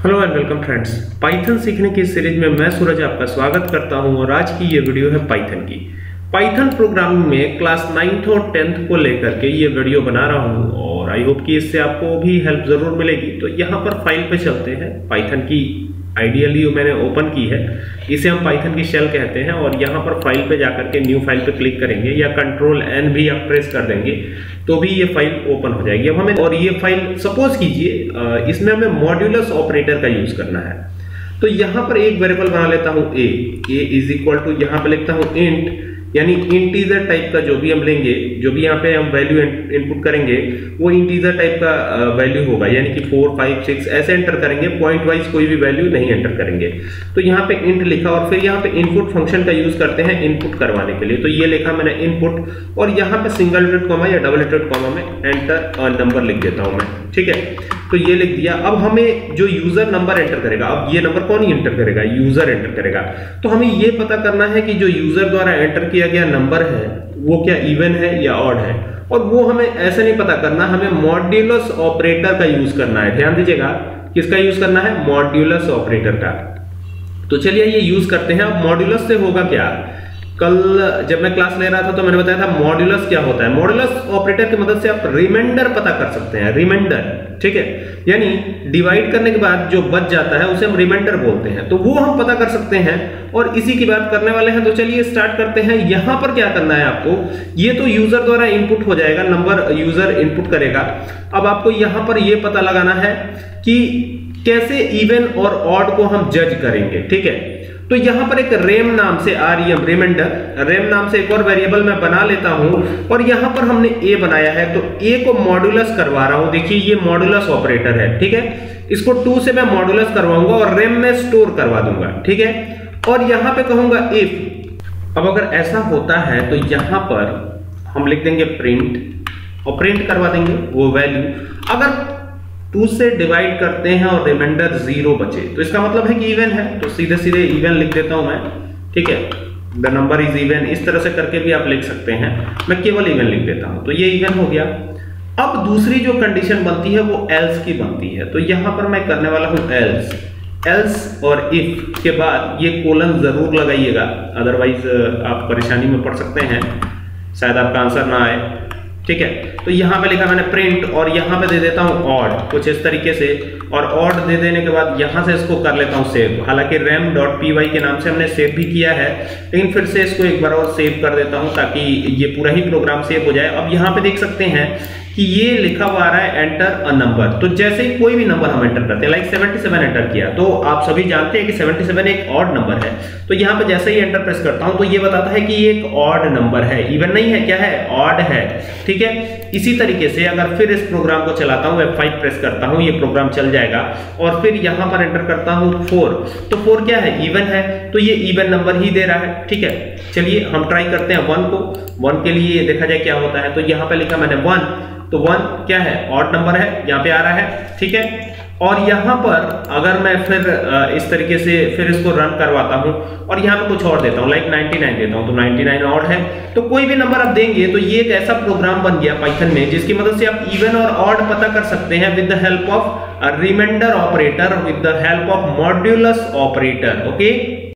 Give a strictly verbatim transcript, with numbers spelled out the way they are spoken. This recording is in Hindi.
Hello and welcome friends. Python सीखने की सीरीज में मैं सूरज आपका स्वागत करता हूं और आज की ये वीडियो है पाइथन की। पाइथन प्रोग्रामिंग में क्लास नाइन्थ और टेंथ को लेकर के ये वीडियो बना रहा हूं और आई होप कि इससे आपको भी हेल्प जरूर मिलेगी। तो यहाँ पर फाइल पे चलते हैं। पाइथन की आइडियली मैंने ओपन की है, इसे हम पाइथन की शेल कहते हैं और यहाँ पर फाइल पे जाकर के न्यू फाइल पे क्लिक करेंगे या कंट्रोल एन भी आप प्रेस कर देंगे तो भी ये फाइल ओपन हो जाएगी। अब हमें और ये फाइल सपोज कीजिए इसमें हमें मॉड्यूलस ऑपरेटर का यूज करना है। तो यहाँ पर एक वेरिएबल बना लेता हूँ A A is equal to यहाँ पे लिखता हूँ इंट, यानी इंटीजर टाइप का जो भी हम लेंगे, जो भी यहाँ पे हम वैल्यू इनपुट करेंगे वो इंटीजर टाइप का वैल्यू होगा, यानी कि फोर फाइव सिक्स ऐसे एंटर करेंगे, पॉइंट वाइज कोई भी वैल्यू नहीं एंटर करेंगे। तो यहाँ पे इंट लिखा और फिर यहाँ पे इनपुट फंक्शन का यूज करते हैं इनपुट करवाने के लिए। तो ये लिखा मैंने इनपुट और यहाँ पे सिंगल डॉट कॉमा या डबल डॉट कॉमा में एंटर नंबर लिख देता हूँ मैं, ठीक है। तो ये लिख दिया। अब हमें जो यूजर नंबर एंटर करेगा, अब ये नंबर कौन एंटर करेगा, यूजर एंटर करेगा। तो हमें ये पता करना है कि जो यूजर द्वारा एंटर किया गया नंबर है वो क्या इवन है या ऑड है, और वो हमें ऐसे नहीं पता करना, हमें मॉड्यूलस ऑपरेटर का यूज करना है। ध्यान दीजिएगा, किसका यूज करना है, मॉड्यूलस ऑपरेटर का। तो चलिए ये यूज करते हैं। अब मॉड्यूलस से होगा क्या, कल जब मैं क्लास ले रहा था तो मैंने बताया था मॉड्यूलस क्या होता है। मॉड्यूलस ऑपरेटर की मदद से आप रिमाइंडर पता कर सकते हैं, रिमाइंडर, ठीक है। यानी डिवाइड करने के बाद जो बच जाता है उसे हम रिमाइंडर बोलते हैं, तो वो हम पता कर सकते हैं और इसी की बात करने वाले हैं। तो चलिए स्टार्ट करते हैं। यहां पर क्या करना है आपको, ये तो यूजर द्वारा इनपुट हो जाएगा, नंबर यूजर इनपुट करेगा। अब आपको यहां पर यह पता लगाना है कि कैसे इवन और ऑड को हम जज करेंगे, ठीक है। तो यहां पर एक रेम नाम से आरईएम रिमाइंडर रेम नाम से एक और वेरिएबल मैं बना लेता हूं और यहां पर हमने ए बनाया है, तो ए को मॉड्यूलस करवा रहा हूं। देखिए ये मॉड्यूलस ऑपरेटर है, ठीक है। इसको टू से मैं मॉड्यूलस करवाऊंगा और रेम में स्टोर करवा दूंगा, ठीक है। और यहां पे कहूंगा इफ। अब अगर ऐसा होता है तो यहां पर हम लिख देंगे प्रिंट और प्रिंट करवा देंगे वो वैल्यू। अगर टू से डिवाइड करते हैं और रिमाइंडर जीरो बचे तो इसका मतलब है कि इवन है, तो सीधे सीधे इवन लिख देता हूं मैं, ठीक है। द नंबर इज इवन, इस तरह से करके भी आप लिख सकते हैं, मैं केवल इवन लिख देता हूं। तो ये इवन हो गया। अब दूसरी जो कंडीशन बनती है वो एल्स की बनती है। तो यहां पर मैं करने वाला हूं एल्स एल्स और इफ के बाद ये कोलन जरूर लगाइएगा, अदरवाइज आप परेशानी में पड़ सकते हैं, शायद आपका आंसर ना आए, ठीक है। तो यहां पे लिखा मैंने प्रिंट और यहां पे दे देता हूं ऑड, कुछ इस तरीके से। और ऑड दे देने के बाद यहां से इसको कर लेता हूं सेव। हालांकि रैम डॉट पी वाई के नाम से हमने सेव भी किया है, लेकिन फिर से इसको एक बार और सेव कर देता हूं ताकि ये पूरा ही प्रोग्राम सेव हो जाए। अब यहां पे देख सकते हैं कि ये लिखा हुआ आ रहा है एंटर अ नंबर। तो जैसे ही कोई भी नंबर हम एंटर करते हैं, लाइक सेवेंटी सेवन एंटर किया, तो आप सभी जानते हैं कि सेवेंटी सेवन एक ऑड नंबर है। तो यहाँ पे जैसे ही एंटर प्रेस करता हूं तो ये बताता है कि ये एक ऑड नंबर है, इवन नहीं है, क्या है, ऑड है, ठीक है। इसी तरीके से अगर फिर इस प्रोग्राम को चलाता हूं, एफ फाइव प्रेस करता हूं, ये प्रोग्राम चल जाएगा और फिर यहां पर एंटर करता हूं फोर, तो फोर क्या है, इवन है, तो ये इवन नंबर ही दे रहा है, ठीक है। चलिए हम ट्राई करते हैं वन को। वन के लिए देखा जाए क्या होता है। तो यहां पे लिखा मैंने वन, तो वन क्या है, ऑड नंबर है, यहाँ पे आ रहा है, ठीक है। और यहाँ पर अगर मैं फिर इस तरीके से फिर इसको रन करवाता हूँ और यहाँ पे कुछ और देता हूँ, लाइक नाइंटी नाइन देता हूँ, तो नाइंटी नाइन ऑड है। तो कोई भी नंबर आप देंगे तो ये एक ऐसा प्रोग्राम बन गया पाइथन में जिसकी मदद से आप इवन और ऑड पता कर सकते हैं with the help of reminder operator, with the help of modulus operator, okay.